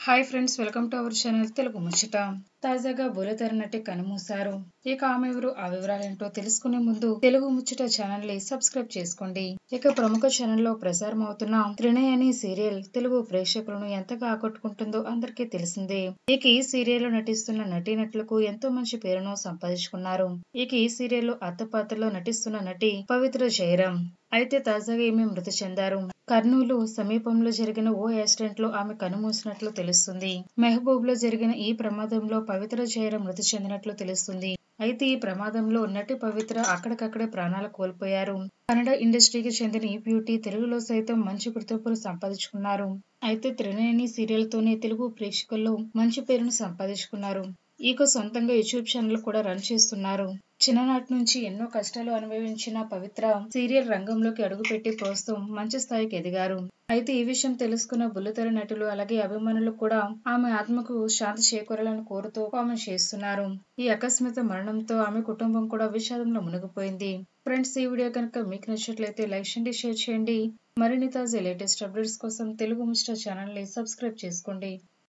Hi friends, welcome to our channel Telugu Muchata. తాజాగా బుల్లితెర నటి కన్నుమూశారు. ఇక ఆమె ఎవరు, ఆ వివరాలేంటో తెలుసుకునే ముందు తెలుగు ముచ్చట ఛానల్ ని సబ్స్క్రైబ్ చేసుకోండి. ఇక ప్రముఖ ఛానల్లో ప్రసారం అవుతున్న త్రినయని సీరియల్ తెలుగు ప్రేక్షకులను ఎంతగా ఆకట్టుకుంటుందో అందరికీ తెలిసిందే. ఇక ఈ సీరియల్ లో నటిస్తున్న నటీనటులకు ఎంతో మంచి పేరును సంపాదించుకున్నారు. ఇక ఈ సీరియల్ లో అత్త పాత్రలో నటిస్తున్న నటి పవిత్ర జయరాం అయితే తాజాగా ఈమె మృతి చెందారు. కర్నూలు సమీపంలో జరిగిన ఓ యాక్సిడెంట్ లో ఆమె కన్నుమూసినట్లు తెలుస్తుంది. మెహబూబ్ లో జరిగిన ఈ ప్రమాదంలో పవిత్ర జయరాం మృతి చెందినట్లు తెలుస్తుంది. అయితే ఈ ప్రమాదంలో నటి పవిత్ర అక్కడికక్కడే ప్రాణాలు కోల్పోయారు. కన్నడ ఇండస్ట్రీకి చెందిన ఈ బ్యూటీ తెలుగులో సైతం మంచి గుర్తింపును సంపాదించుకున్నారు. అయితే త్రినయని సీరియల్ తోనే తెలుగు ప్రేక్షకుల్లో మంచి పేరును సంపాదించుకున్నారు. ఈక సొంతంగా యూట్యూబ్ ఛానల్ కూడా రన్ చేస్తున్నారు. చిన్ననాటి నుంచి ఎన్నో కష్టాలు అనుభవించిన పవిత్ర సీరియల్ రంగంలోకి అడుగుపెట్టి ప్రస్తుతం మంచి స్థాయికి ఎదిగారు. అయితే ఈ విషయం తెలుసుకున్న బుల్లితెర నటులు అలాగే అభిమానులు కూడా ఆమె ఆత్మకు శాంతి చేకూరాలని కోరుతూ కామెంట్ చేస్తున్నారు. ఈ ఆకస్మిక మరణంతో ఆమె కుటుంబం కూడా విషాదంలో మునిగిపోయింది. ఫ్రెండ్స్, ఈ వీడియో కనుక మీకు నచ్చినట్లయితే లైక్ చేయండి, షేర్ చేయండి. మరిన్ని తాజా లేటెస్ట్ అప్డేట్స్ కోసం తెలుగు ముచ్చట ఛానల్ ని సబ్స్క్రైబ్ చేసుకోండి.